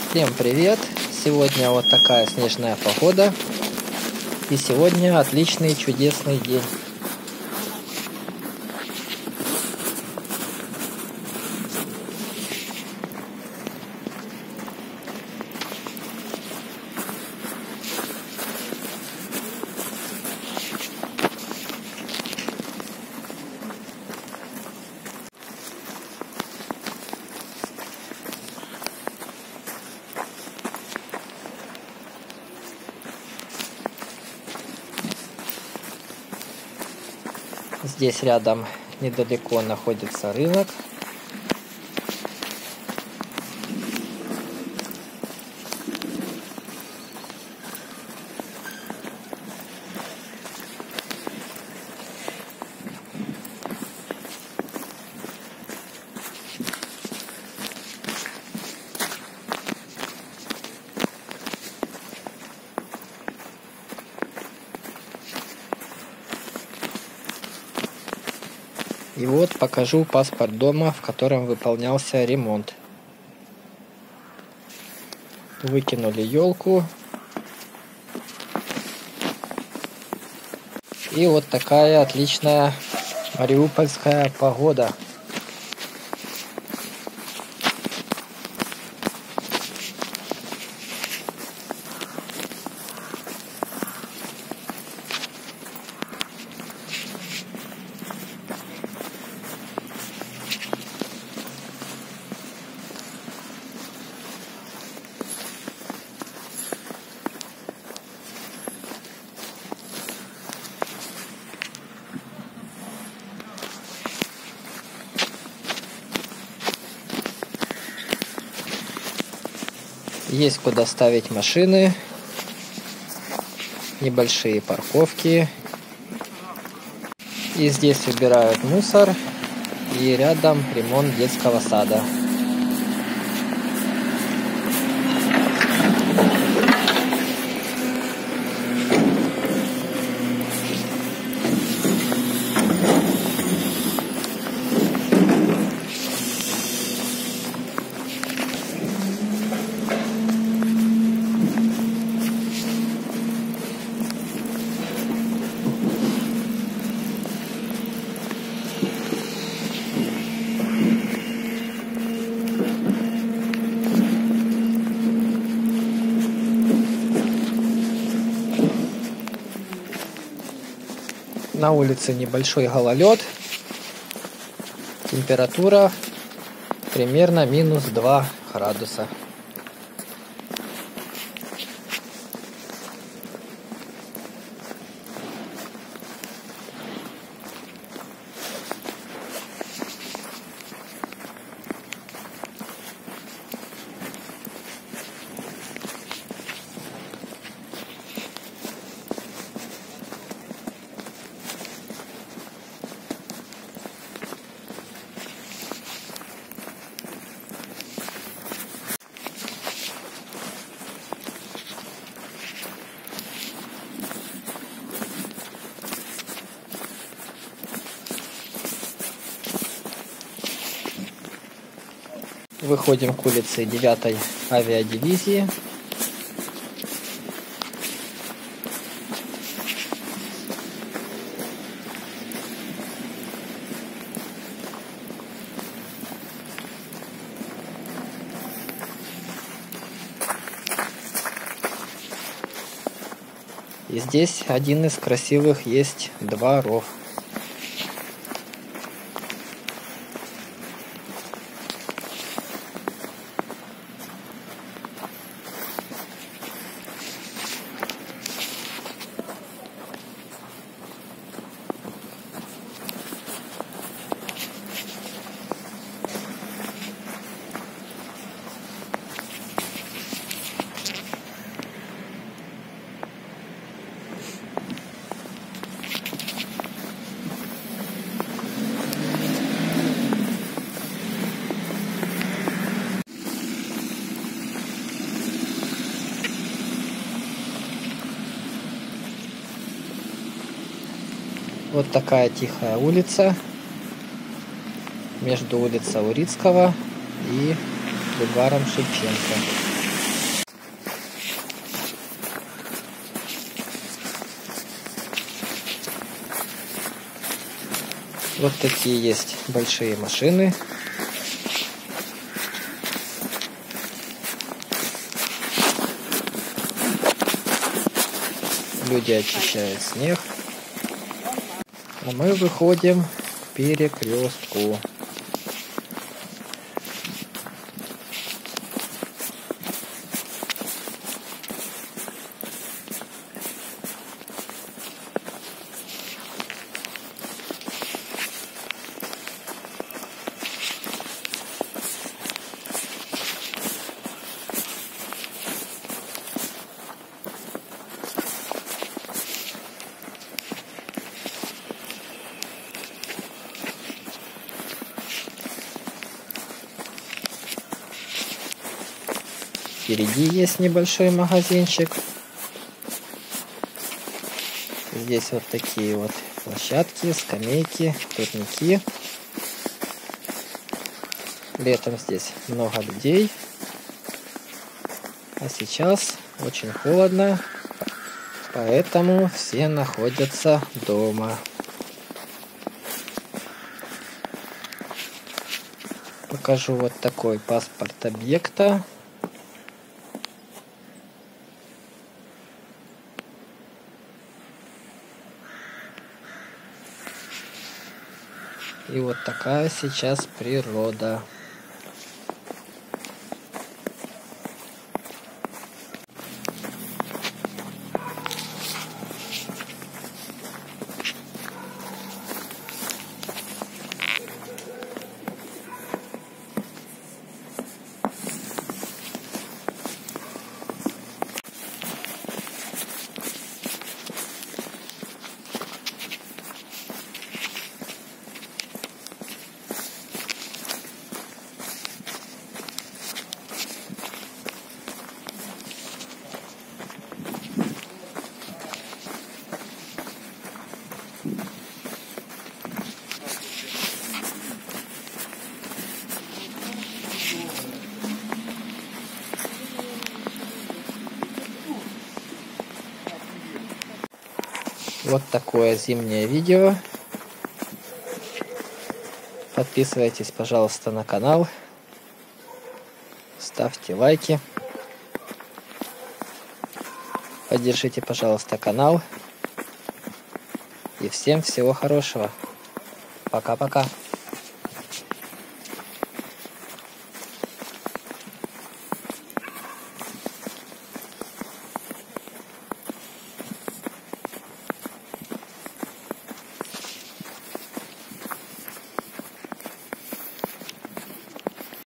Всем привет! Сегодня вот такая снежная погода. И сегодня отличный, чудесный день. Здесь рядом недалеко находится рынок. И вот покажу паспорт дома, в котором выполнялся ремонт. Выкинули елку. И вот такая отличная мариупольская погода. Есть куда ставить машины, небольшие парковки. И здесь убирают мусор, и рядом ремонт детского сада. На улице небольшой гололед. Температура примерно минус 2 градуса. Выходим к улице 9-й авиадивизии. И здесь один из красивых есть дворов. Вот такая тихая улица между улицей Урицкого и бульваром Шевченко. Вот такие есть большие машины. Люди очищают снег. А мы выходим к перекрестку. Впереди есть небольшой магазинчик. Здесь вот такие вот площадки, скамейки, турники. Летом здесь много людей. А сейчас очень холодно, поэтому все находятся дома. Покажу вот такой паспорт объекта. И вот такая сейчас природа. Вот такое зимнее видео. Подписывайтесь, пожалуйста, на канал. Ставьте лайки. Поддержите, пожалуйста, канал. И всем всего хорошего. Пока-пока.